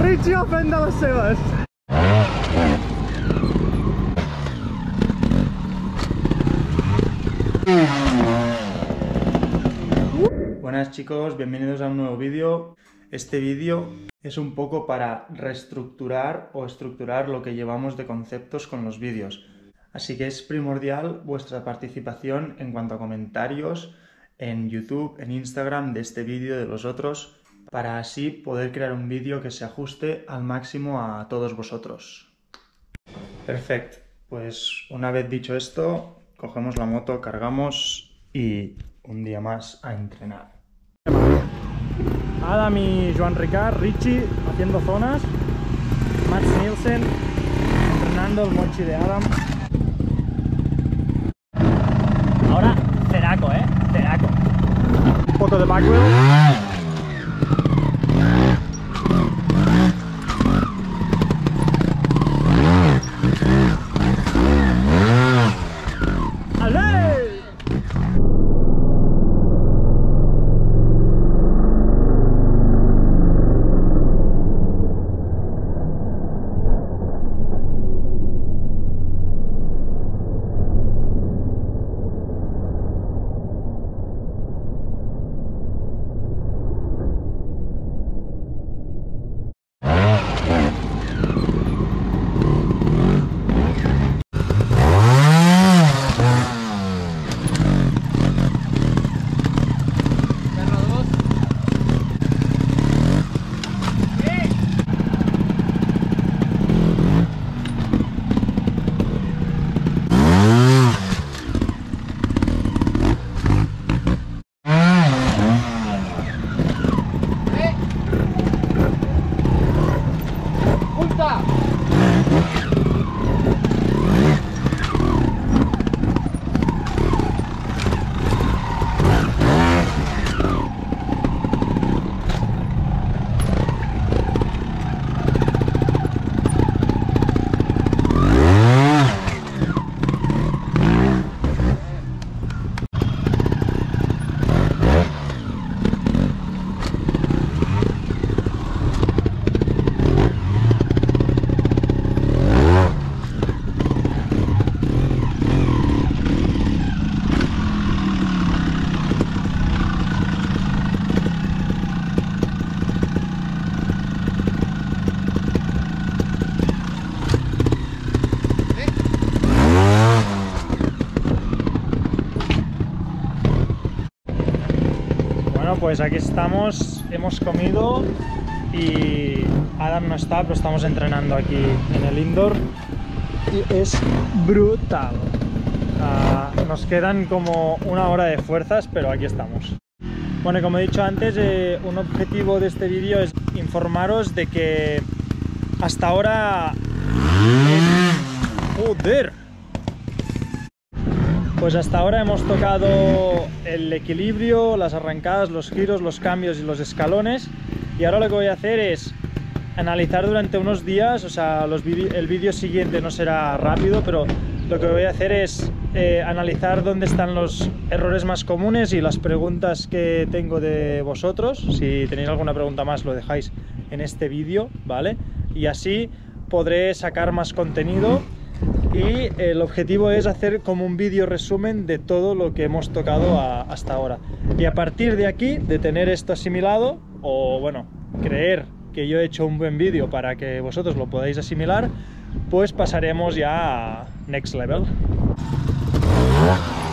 Richie o fent de les seves. Buenas chicos, bienvenidos a un nuevo vídeo. Este vídeo es un poco para reestructurar o estructurar lo que llevamos de conceptos con los vídeos. Así que es primordial vuestra participación en cuanto a comentarios en YouTube, en Instagram de este vídeo, de los otros, para así poder crear un vídeo que se ajuste al máximo a todos vosotros. Perfecto, pues una vez dicho esto, cogemos la moto, cargamos y un día más a entrenar. Adam y Joan Ricard, Richie haciendo zonas, Mats Nielsen entrenando el mochi de Adam. Ahora, ceraco, ceraco. Un poco de backwheel. Pues aquí estamos, hemos comido y Adam no está, pero estamos entrenando aquí en el indoor y es brutal. Nos quedan como una hora de fuerzas, pero aquí estamos. Bueno, como he dicho antes, un objetivo de este vídeo es informaros de que hasta ahora... ¡Joder! Pues hasta ahora hemos tocado el equilibrio, las arrancadas, los giros, los cambios y los escalones, y ahora lo que voy a hacer es analizar durante unos días, o sea, el vídeo siguiente no será rápido, pero lo que voy a hacer es analizar dónde están los errores más comunes y las preguntas que tengo de vosotros. Si tenéis alguna pregunta más lo dejáis en este vídeo, ¿vale? Y así podré sacar más contenido. Y el objetivo es hacer como un vídeo resumen de todo lo que hemos tocado hasta ahora. Y a partir de aquí, de tener esto asimilado, o bueno, creer que yo he hecho un buen vídeo para que vosotros lo podáis asimilar, pues pasaremos ya a next level.